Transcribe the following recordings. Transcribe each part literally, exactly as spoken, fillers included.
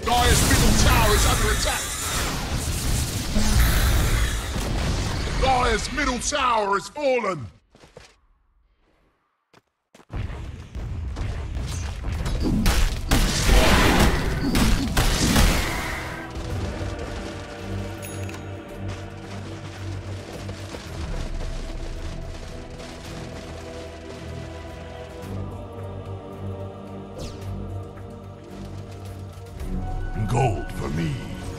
Dire's middle tower is under attack. Dire's middle tower has fallen. Gold for me.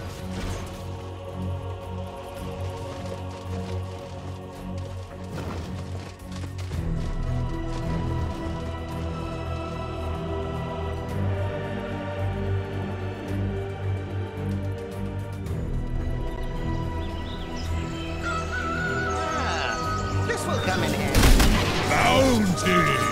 Ah, this will come in handy. Bounty!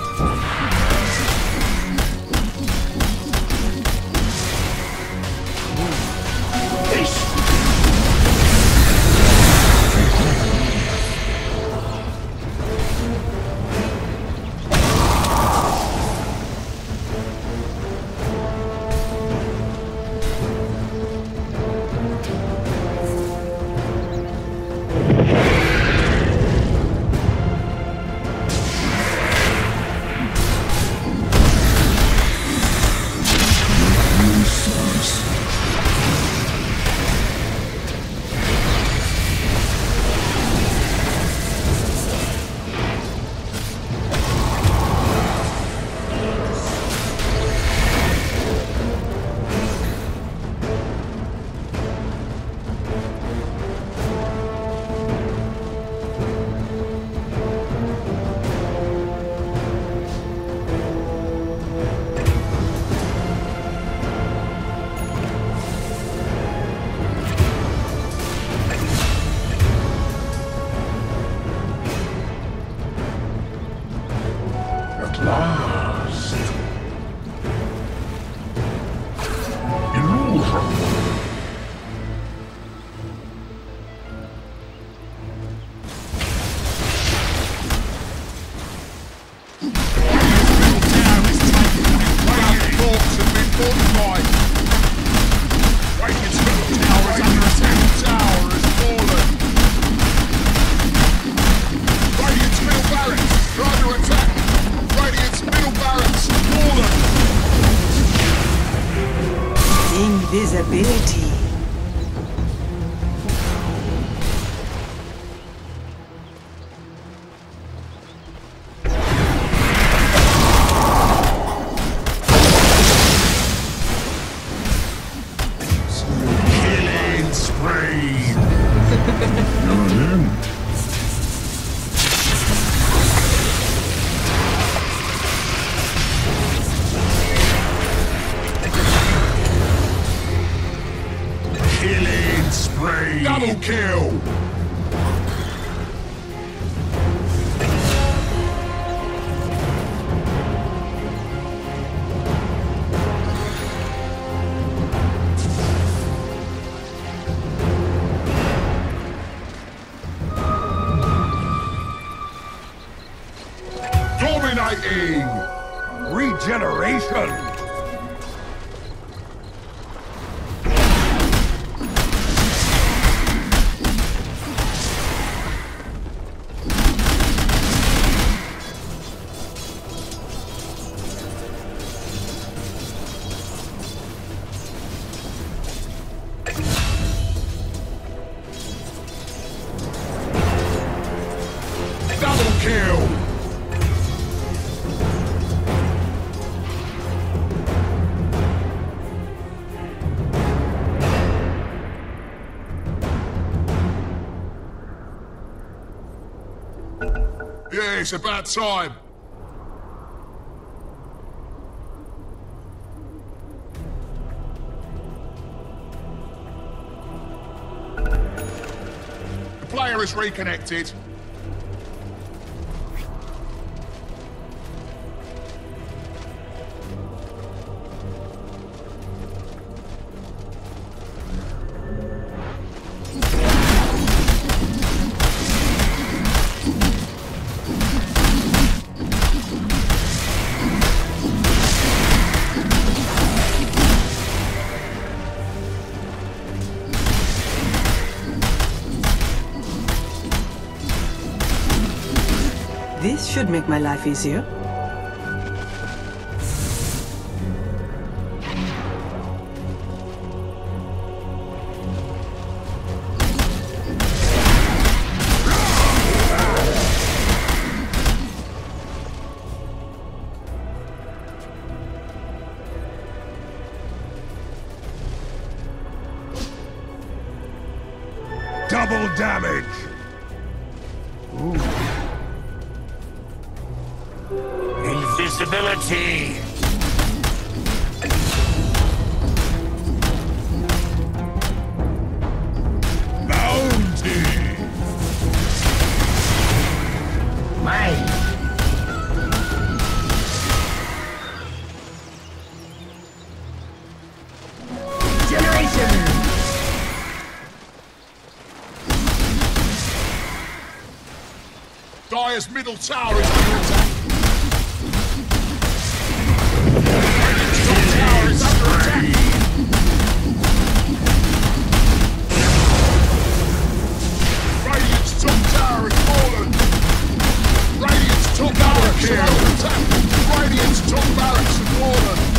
Invisibility. Killing spree. You're in. Killing spree. Double kill. Dominating. Regeneration. Double kill. Yeah, it's about time. The player is reconnected. Should make my life easier. Double damage! Invisibility! Bounty! Mine. Generation! Dire's middle tower is under attack. Radiant's top tower is under attack. Radiant's top tower has fallen. Radiant's top barracks is under attack. Radiant's top barracks have fallen.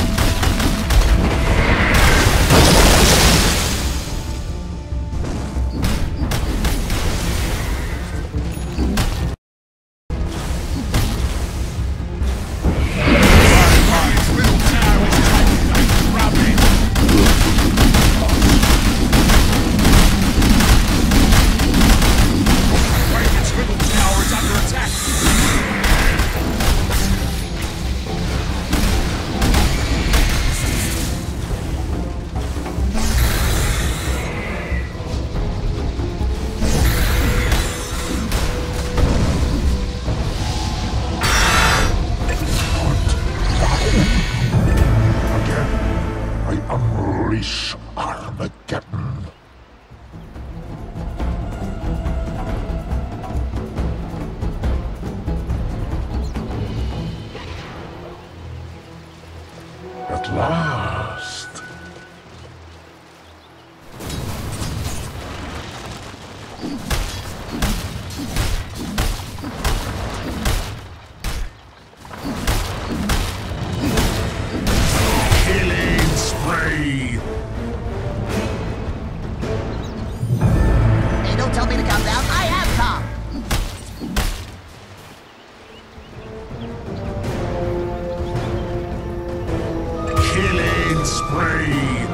Unleash Armageddon. At last. Killing spree. Hey, don't tell me to calm down. I am calm. Killing spree.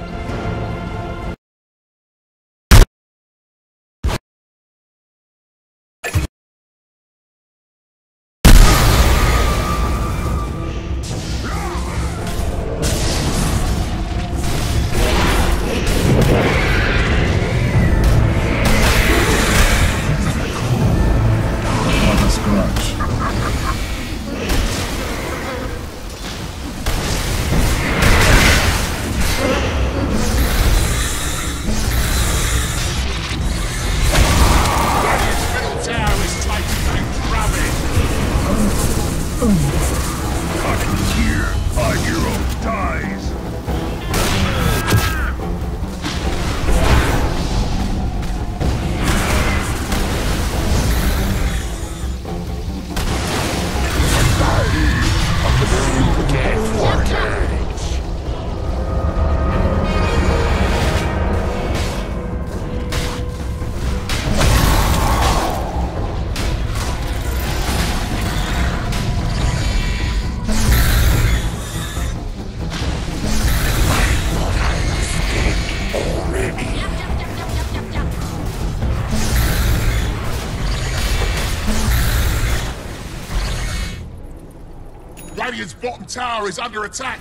Radiant's bottom tower is under attack.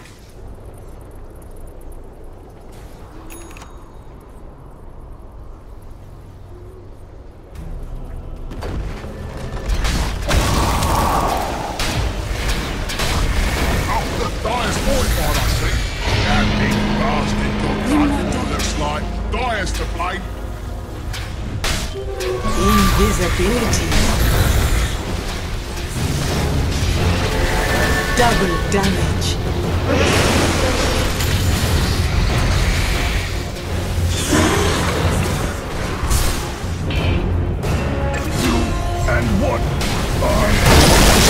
Oh, look, Dire's fortified, I see. That big bastard got done, looks like. Dire's to blame. Invisibility. Double damage. And what are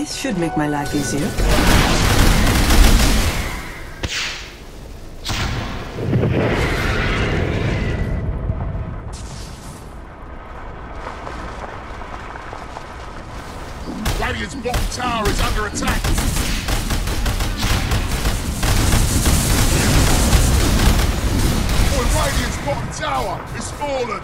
This should make my life easier. Radiant's bottom tower is under attack. Oh, Radiant's bottom tower is fallen.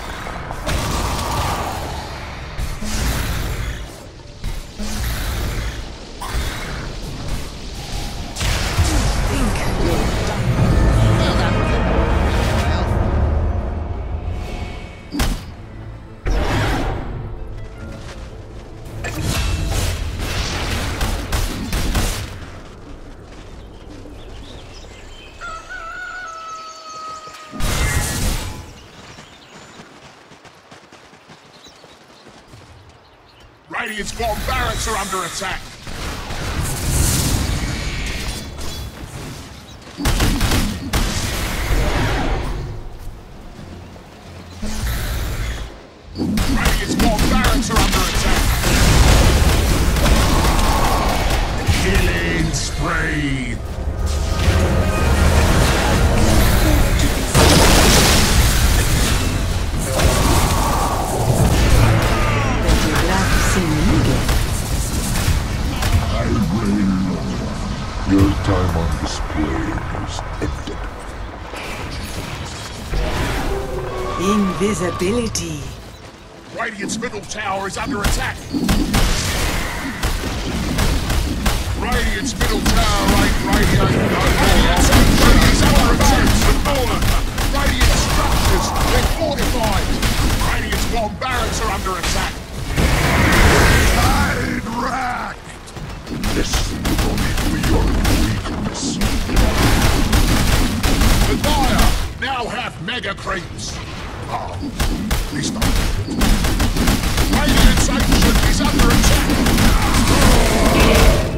Radiant's bottom barracks are under attack. Radiant's bottom barracks are under attack. Killing spree. Your time on display is ended. Invisibility. Radiant's middle tower is under attack. Radiant's middle tower ain't radiant. Radiant's Radiant's under attack. Fallen. Radiant structures, they're fortified. Radiant's bottom barracks are under attack. Tide racked. This will be your weakness. The Dire now have mega creeps. Ah, at least I Radiant's ancient is under attack.